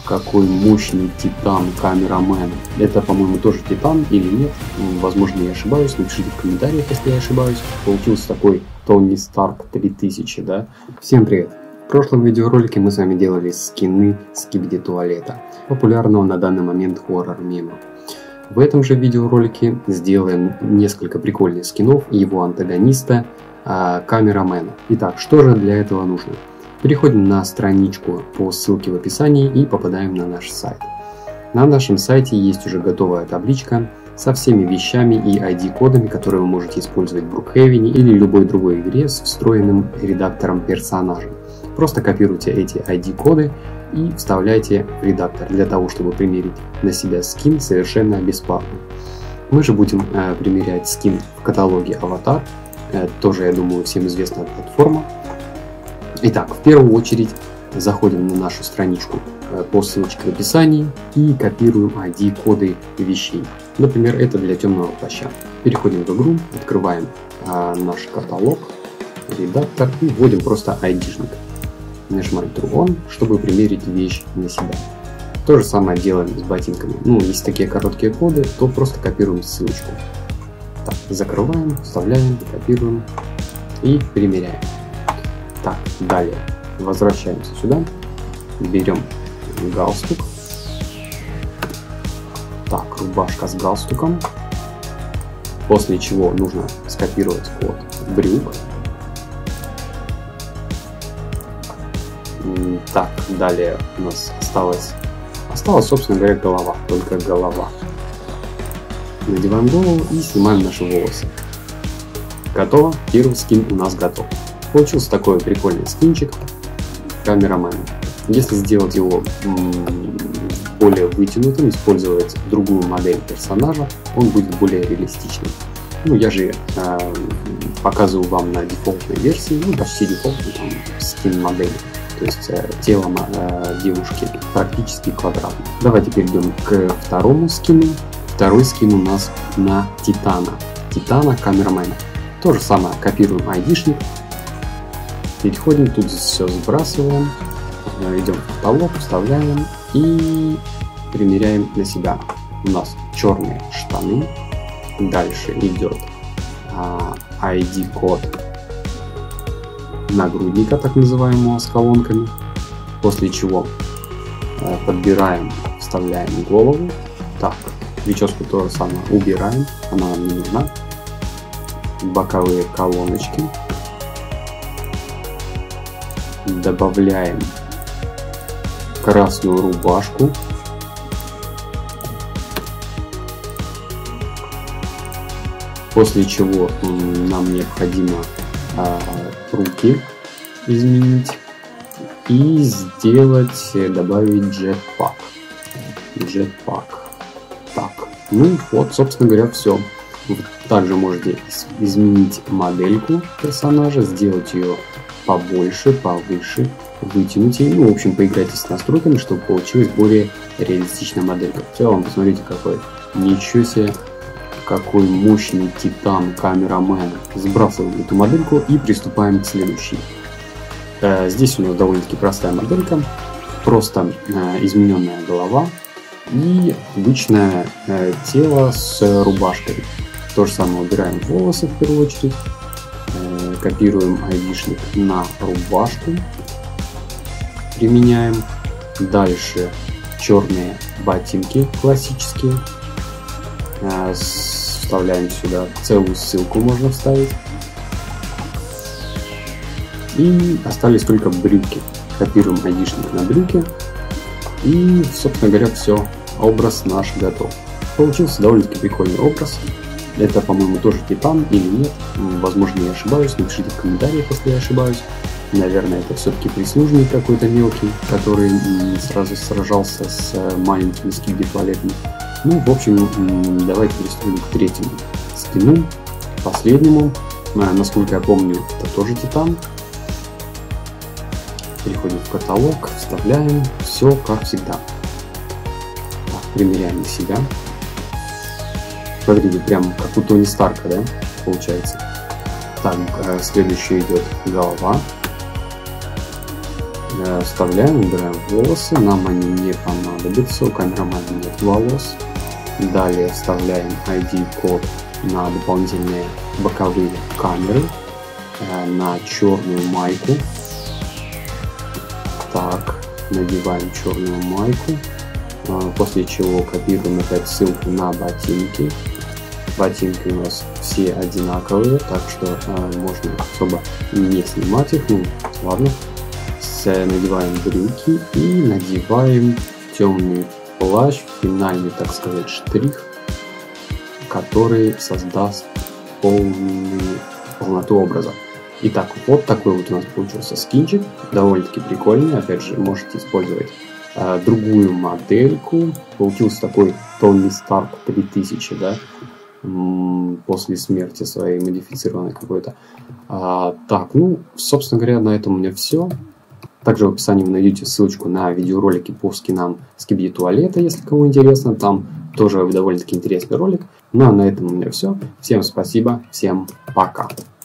какой мощный титан камерамен. Это, по-моему, тоже титан или нет? Возможно, я ошибаюсь. Напишите в комментариях, если я ошибаюсь. Получился такой Тони Старк 3000, да? Всем привет! В прошлом видеоролике мы с вами делали скины Скибиди Туалета, популярного на данный момент хоррор-мема. В этом же видеоролике сделаем несколько прикольных скинов его антагониста камерамена. Итак, что же для этого нужно? Переходим на страничку по ссылке в описании и попадаем на наш сайт. На нашем сайте есть уже готовая табличка со всеми вещами и ID-кодами, которые вы можете использовать в Brookhaven или любой другой игре с встроенным редактором персонажа. Просто копируйте эти ID-коды и вставляйте в редактор для того, чтобы примерить на себя скин совершенно бесплатно. Мы же будем примерять скин в каталоге Avatar. Тоже, я думаю, всем известная платформа. Итак, в первую очередь заходим на нашу страничку по ссылочке в описании и копируем ID-коды вещей. Например, это для темного плаща. Переходим в игру, открываем наш каталог, редактор и вводим просто ID-шник. Нажимаем True On, чтобы примерить вещь на себя. То же самое делаем с ботинками. Ну, если такие короткие коды, то просто копируем ссылочку. Так, закрываем, вставляем, копируем и примеряем. Так, далее возвращаемся сюда, берем галстук. Так, рубашка с галстуком. После чего нужно скопировать код брюк. Так, далее у нас осталась, собственно говоря, голова, только голова. Надеваем голову и снимаем наши волосы. Готово, первый скин у нас готов. Получился такой прикольный скинчик камерамена. Если сделать его более вытянутым, использовать другую модель персонажа, он будет более реалистичным. Ну, я же показываю вам на дефолтной версии, ну, почти дефолтной, там, скин модели. То есть тело девушки практически квадратное. Давайте перейдем к второму скину. Второй скин у нас на Титана камерамена. То же самое, копируем ID-шник. Переходим, тут все сбрасываем. Идем в каталог, вставляем и примеряем на себя. У нас черные штаны. Дальше идет ID-код нагрудника, так называемого, с колонками, после чего подбираем, вставляем голову. Так, прическу то же самое убираем, она нам не нужна. Боковые колоночки, добавляем красную рубашку, после чего нам необходимо руки изменить и добавить джетпак. Так, ну вот, собственно говоря, все. Вы также можете изменить модельку персонажа, сделать ее побольше, повыше, вытянуть ее. Ну, в общем, поиграйтесь с настройками, чтобы получилась более реалистичная моделька. В целом, посмотрите, какой. Ничего себе. Какой мощный титан камерамен. Сбрасываем эту модельку и приступаем к следующей. Здесь у нас довольно-таки простая моделька. Просто измененная голова и обычное тело с рубашкой. То же самое убираем волосы в первую очередь. Копируем ID-шник на рубашку. Применяем. Дальше черные ботинки классические. Вставляем сюда, целую ссылку можно вставить. И остались только брюки. Копируем ID-шник на брюки. И, собственно говоря, все. Образ наш готов. Получился довольно-таки прикольный образ. Это, по-моему, тоже титан или нет. Возможно, я ошибаюсь. Напишите в комментариях, если я ошибаюсь. Наверное, это все-таки прислужник какой-то мелкий, который сразу сражался с маленькими Скибиди Туалетами. Ну, в общем, давайте приступим к третьему скину, последнему. Насколько я помню, это тоже титан. Переходим в каталог, вставляем, все как всегда. Так, примеряем на себя. Смотрите, прям как у Тони Старка, да, получается. Так, следующий идет голова. Вставляем, убираем волосы, нам они не понадобятся, у камерамана нет волос. Далее вставляем ID-код на дополнительные боковые камеры, на черную майку. Так, надеваем черную майку, после чего копируем опять ссылку на ботинки. Ботинки у нас все одинаковые, так что можно особо не снимать их. Ну, ладно. Надеваем брюки и надеваем темный плащ, финальный, так сказать, штрих, который создаст полноту образа. Итак, вот такой вот у нас получился скинчик, довольно-таки прикольный. Опять же, можете использовать другую модельку. Получился такой Тони Старк 3000, да, после смерти своей модифицированной какой-то. Так, ну, собственно говоря, на этом у меня все. Также в описании вы найдете ссылочку на видеоролики по скинам Skibidi Туалета, если кому интересно. Там тоже довольно-таки интересный ролик. Ну а на этом у меня все. Всем спасибо, всем пока.